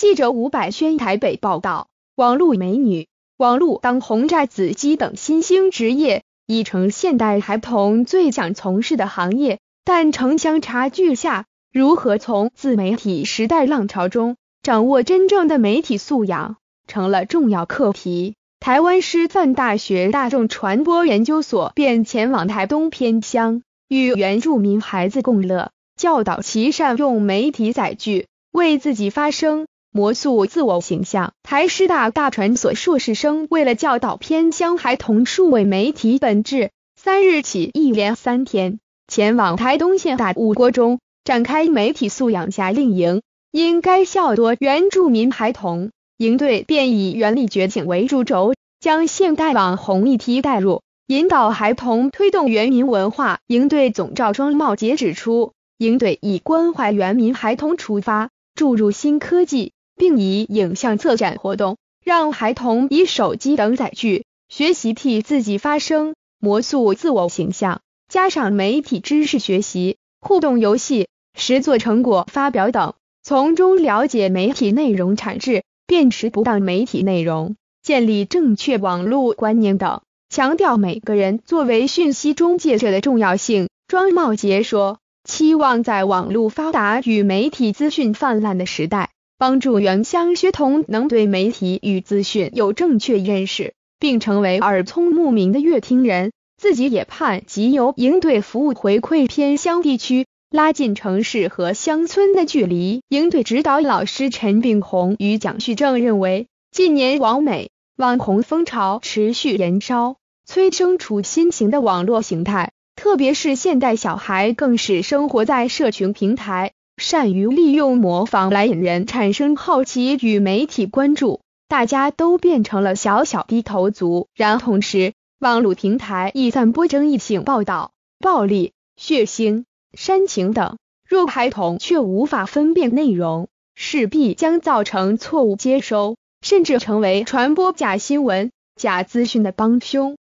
记者伍百轩台北报道，网络美女、网络当红炸子鸡等新兴职业已成现代孩童最想从事的行业，但城乡差距下，如何从自媒体时代浪潮中掌握真正的媒体素养，成了重要课题。台湾师范大学大众传播研究所便前往台东偏乡，与原住民孩子共乐，教导其善用媒体载具，为自己发声，模塑自我形象。台师大大传所硕士生为了教导偏乡孩童数位媒体本质，3日起一连3天，前往台东县大武国中展开媒体素养夏令营。因该校多原住民孩童，营队便以原力觉醒为主轴，将现代网红议题带入，引导孩童推动原民文化。营队总召庄茂杰指出，营队以关怀原民孩童出发，注入新科技，并以影像策展活动，让孩童以手机等载具学习替自己发声，模塑自我形象，加上媒体知识学习、互动游戏、实作成果发表等，从中了解媒体内容产制，辨识不当媒体内容，建立正确网络观念等，强调每个人作为讯息中介者的重要性。庄茂杰说，期望在网络发达与媒体资讯泛滥的时代，帮助原乡学童能对媒体与资讯有正确认识，并成为耳聪目明的乐听人。自己也盼藉由营队服务回馈偏乡地区，拉近城市和乡村的距离。营队指导老师陈炳宏与蒋旭正认为，近年网美、网红风潮持续延烧，催生出新型的网络形态，特别是现代小孩更是生活在社群平台，善于利用模仿来引人产生好奇与媒体关注，大家都变成了小小低头族。然同时，网络平台易散播争议性报道、暴力、血腥、煽情等，若孩童却无法分辨内容，势必将造成错误接收，甚至成为传播假新闻、假资讯的帮凶。